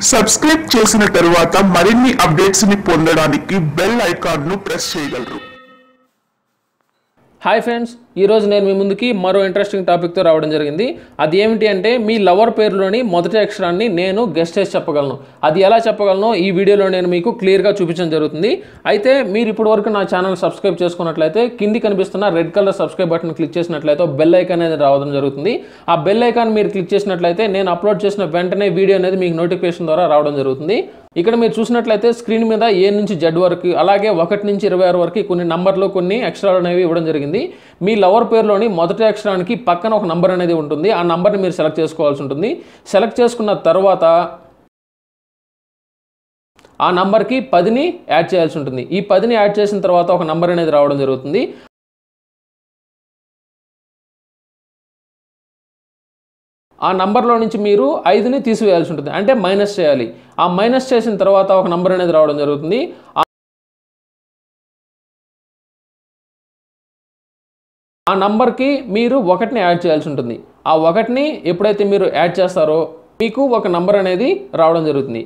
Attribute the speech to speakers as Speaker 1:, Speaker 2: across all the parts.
Speaker 1: Subscribe చేసిన తరువాత మరిన్ని అప్డేట్స్ ని పొందడానికి బెల్ ఐకాన్ ను ప్రెస్ చేయగలరు.
Speaker 2: హాయ్ ఫ్రెండ్స్, ఈరోజు నేను మీ ముందుకి మరో ఇంట్రెస్టింగ్ టాపిక్తో రావడం జరిగింది. అది ఏమిటి అంటే మీ లవర్ పేరులోని మొదటి అక్షరాన్ని నేను గెస్ చేసి చెప్పగలను. అది ఎలా చెప్పగలను ఈ వీడియోలో నేను మీకు క్లియర్గా చూపించడం జరుగుతుంది. అయితే మీరు ఇప్పటి వరకు నా ఛానల్ సబ్స్క్రైబ్ చేసుకున్నట్లయితే కింది కనిపిస్తున్న red colour subscribe button click చేసినట్లయితే బెల్ ఐకాన్ అనేది రావడం జరుగుతుంది. ఆ బెల్ ఐకాన్ మీరు క్లిక్ చేసినట్లయితే నేను అప్లోడ్ చేసిన వెంటనే వీడియో అనేది మీకు నోటిఫికేషన్ ద్వారా రావడం జరుగుతుంది. ఇక్కడ మీరు చూసినట్లయితే స్క్రీన్ మీద A నుంచి Z వరకు అలాగే 1 నుంచి 26 వరకు కొన్ని నంబర్లు కొన్ని అక్షరాలు అనేవి ఇవ్వడం జరిగింది. మీ లవర్ పేరులోని మొదటి అక్షరానికి పక్కన ఒక నంబర్ అనేది ఉంటుంది. ఆ నంబర్ని మీరు సెలెక్ట్ చేసుకోవాల్సి ఉంటుంది. సెలెక్ట్ చేసుకున్న తర్వాత ఆ నంబర్కి 10ని యాడ్ చేయాల్సి ఉంటుంది. ఈ 10ని యాడ్ చేసిన తర్వాత ఒక నంబర్ అనేది రావడం జరుగుతుంది. ఆ నంబర్లో నుంచి మీరు 5ని తీసివేయాల్సి ఉంటుంది, అంటే మైనస్ చేయాలి. ఆ మైనస్ చేసిన తర్వాత ఒక నంబర్ అనేది రావడం జరుగుతుంది. ఆ నంబర్కి మీరు 1ని యాడ్ చేయాల్సి ఉంటుంది. ఆ 1ని ఎప్పుడైతే మీరు యాడ్ చేస్తారో మీకు ఒక నంబర్ అనేది రావడం జరుగుతుంది.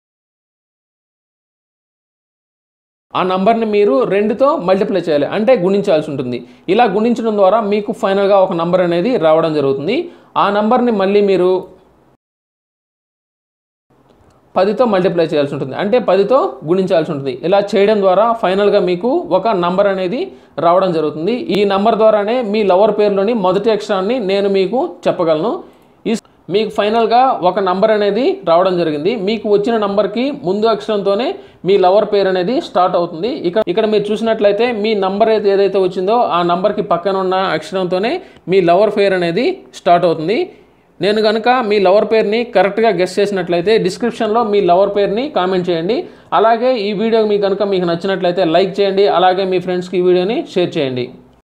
Speaker 2: ఆ నంబర్ని మీరు 2తో మల్టిప్లై చేయాలి, అంటే గుణించాల్సి ఉంటుంది. ఇలా గుణించడం ద్వారా మీకు ఫైనల్గా ఒక నంబర్ అనేది రావడం జరుగుతుంది. ఆ నంబర్ని మళ్ళీ మీరు 10తో మల్టిప్లై చేయాల్సి ఉంటుంది, అంటే 10తో గుణించాల్సి ఉంటుంది. ఇలా చేయడం ద్వారా ఫైనల్గా మీకు ఒక నంబర్ అనేది రావడం జరుగుతుంది. ఈ నంబర్ ద్వారానే మీ లవర్ పేరులోని మొదటి అక్షరాన్ని నేను మీకు చెప్పగలను. మీకు ఫైనల్గా ఒక నంబర్ అనేది రావడం జరిగింది. మీకు వచ్చిన నంబర్కి ముందు అక్షరంతోనే మీ లవర్ పేరు అనేది స్టార్ట్ అవుతుంది. ఇక్కడ మీరు చూసినట్లయితే మీ నంబర్ ఏదైతే వచ్చిందో ఆ నంబర్కి పక్కన ఉన్న అక్షరంతోనే మీ లవర్ పేరు అనేది స్టార్ట్ అవుతుంది. నేను కనుక మీ లవర్ పేరుని కరెక్ట్గా గెస్ చేసినట్లయితే డిస్క్రిప్షన్లో మీ లవర్ పేరుని కామెంట్ చేయండి. అలాగే ఈ వీడియో మీకు కనుక మీకు నచ్చినట్లయితే లైక్ చేయండి. అలాగే మీ ఫ్రెండ్స్కి ఈ వీడియోని షేర్ చేయండి.